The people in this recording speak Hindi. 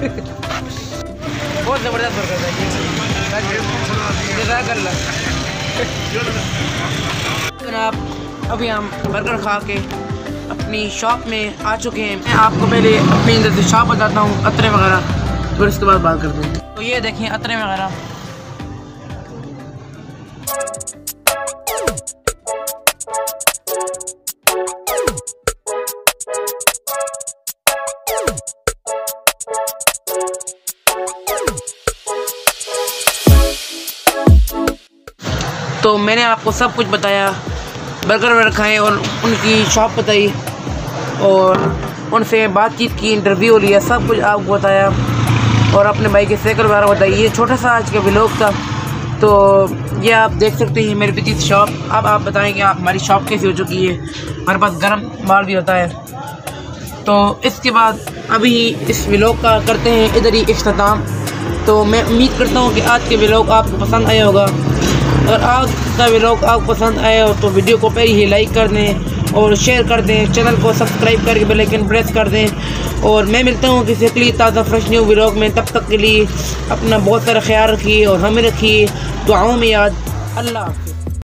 बहुत ज़बरदस्त बर्गर है जनाब। अभी हम बर्गर खा के अपनी शॉप में आ चुके हैं। मैं आपको पहले अपनी अंदर से शॉप बताता हूँ, अतरे वगैरह, फिर उसके बाद बात करते हैं। तो ये देखें अतरे वगैरह। तो मैंने आपको सब कुछ बताया, बर्गर वर्गर खाए और उनकी शॉप बताई और उनसे बातचीत की, इंटरव्यू लिया, सब कुछ आपको बताया और अपने भाई के साइकिल वगैरह बताई। ये छोटा सा आज का व्लॉग था। तो ये आप देख सकते हैं मेरी पिछली शॉप। अब आप बताएं कि आप हमारी शॉप कैसी हो चुकी है। हमारे पास गर्म माल भी होता है। तो इसके बाद अभी इस व्लॉग का करते हैं इधर ही इख्तिताम। तो मैं उम्मीद करता हूँ कि आज के व्लॉग आपको पसंद आया होगा। अगर आज का व्लॉग आपको पसंद आया हो तो वीडियो को पहले ही लाइक कर दें और शेयर कर दें, चैनल को सब्सक्राइब करके बेल आइकन प्रेस कर दें। और मैं मिलता हूँ किसी अगली ताज़ा फ्रेश न्यू व्लॉग में। तब तक के लिए अपना बहुत सारा ख्याल रखिए और हमें रखिए दुआओं में याद। अल्लाह हाफ़िज़।